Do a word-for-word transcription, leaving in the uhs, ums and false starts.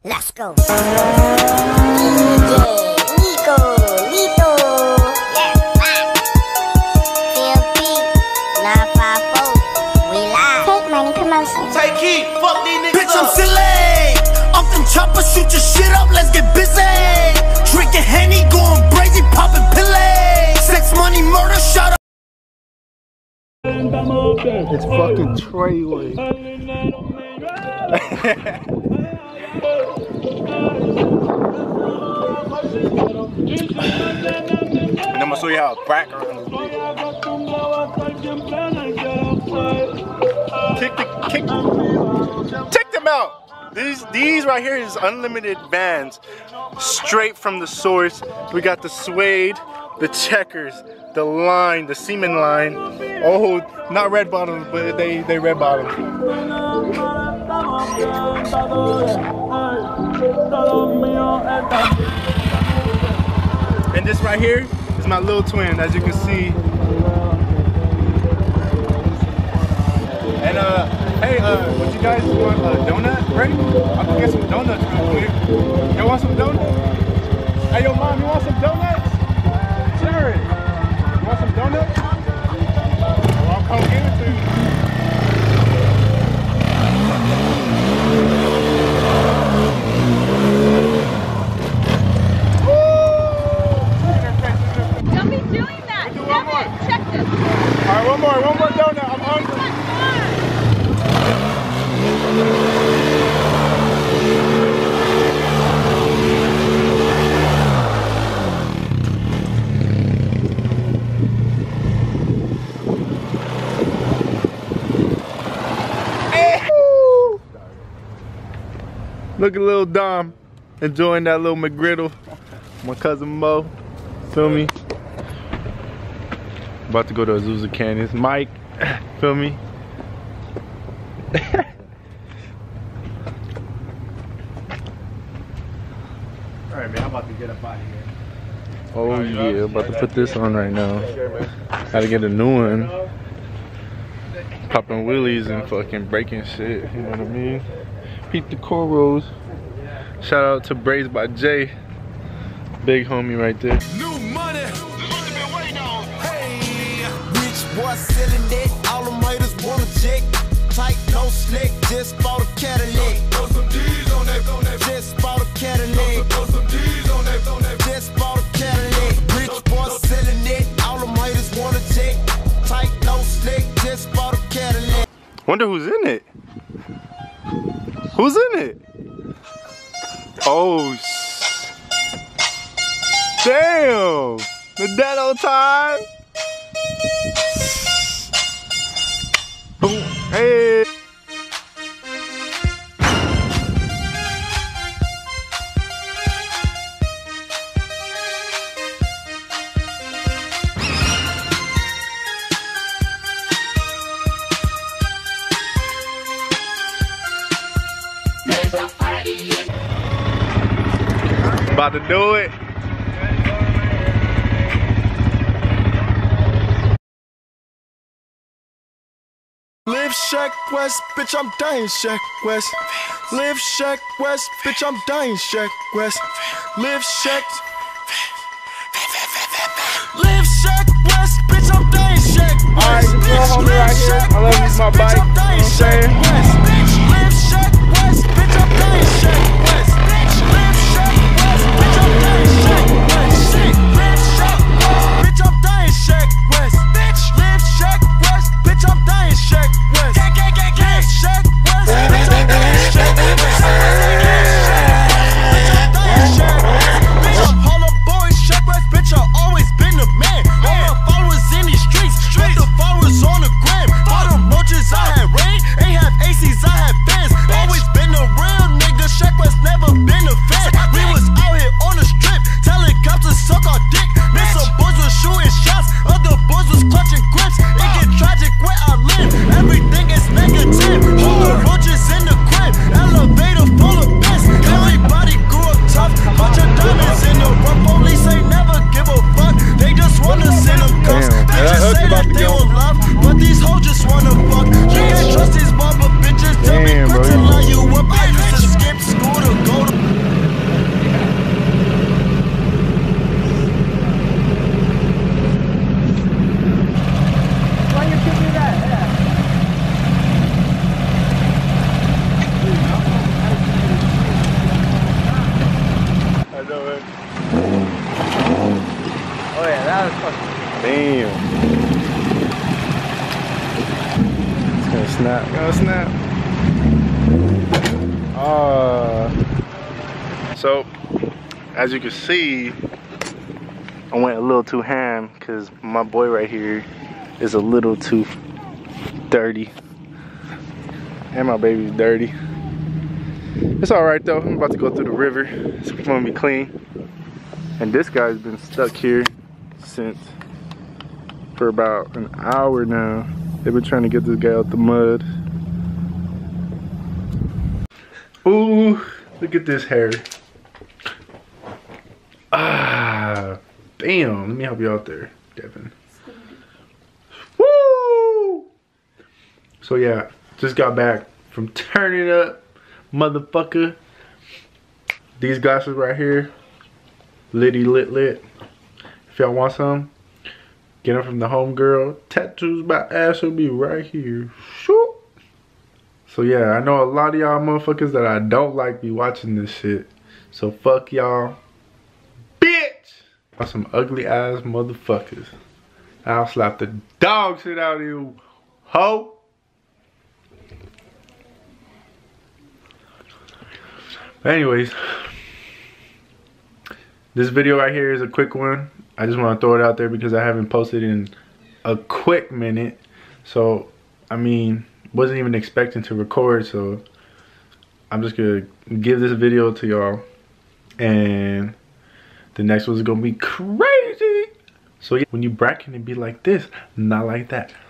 Let's go. D J Nico, Lito. Yeah, five. T M P, nine five four. We live. Take money promotion. Take heat, fuck these niggas. Bitch, I'm silly. Off them choppers, shoot your shit up, let's get busy. Drinking Henny, going crazy, popping pillay. Sex, money, murder, shut up. It's fucking Treyway. And I'm gonna show you how to crack around. Kick the kick. Check them out. These these right here is unlimited Vans, straight from the source. We got the suede, the checkers, the line, the semen line. Oh, not red bottoms, but they they red bottoms. And this right here is my little twin, as you can see. And uh, hey, uh, would you guys want a donut break? I'll go get some donuts real quick. You want some donuts? Hey, yo, mom, you want some donuts? Jared, you want some donuts? Well, I'll come give it to you. Don't be doing that. Do one Stop more. it. Check this. All right, one more, one more donut. I'm hungry. Look at little Dom enjoying that little McGriddle. My cousin Mo, feel me? About to go to Azusa Canyons. Mike, feel me? Alright man, I'm about to get up out of here. Oh yeah, about to put this on right now. Gotta get a new one. Popping wheelies and fucking breaking shit, you know what I mean? Peep the corals. Shout out to Braids by Jay. Big homie right there. New money. Hey, rich boy selling it. All them haters want a check. Tight, no slick. Just bought a Cadillac. Throw some D's on that, on that. Just bought a Cadillac. Throw some D's on that, on that. Just bought a Cadillac. Rich boy selling it. All them haters want a check. Tight, no slick. Just bought a Cadillac. Wonder who's in it. Who's in it? Oh, damn! The dead old time. Boom! Hey! About to do it. Live Shack West, bitch, I'm dying Shack West. Live Shack West, bitch, I'm dying Shack West. Live Shack. Live Shack West, bitch, I'm dying Shack West. Alright, you know, homie right here. I love you, my bike. You know what I'm saying? Live Shack West, bitch, I'm dying Shack West. Live Shack West, bitch, I'm dying Shack West. Live Shack West, bitch, I'm dying Shack West. Bitch, live Shack West, bitch, I'm dying Shack West. Live Shack West, bitch, I'm dying Shack West. Bitch, I'm Harlem boy, Shack West, bitch, I've always been the man. All my followers in these streets, put the followers on the gram. All the roaches I had rain, ain't have A Cs, I had bands. Always been a real nigga, Shack West. Oh snap. Uh, so, as you can see, I went a little too ham because my boy right here is a little too dirty. And my baby's dirty. It's alright though. I'm about to go through the river. It's gonna be clean. And this guy's been stuck here since for about an hour now. They've been trying to get this guy out the mud. Ooh, look at this hair. Ah, damn. Let me help you out there, Devin. Woo! So yeah, just got back from turning up, motherfucker. These glasses right here, litty lit lit. If y'all want some, get them from the homegirl. Tattoos by ass will be right here. Shoot. So yeah, I know a lot of y'all motherfuckers that I don't like be watching this shit. So fuck y'all, bitch. Some ugly ass motherfuckers. I'll slap the dog shit out of you, hoe. But anyways, this video right here is a quick one. I just want to throw it out there because I haven't posted in a quick minute. So, I mean, wasn't even expecting to record, so I'm just gonna give this video to y'all, and the next one's gonna be crazy. So yeah, when you bracket it, be like this, not like that.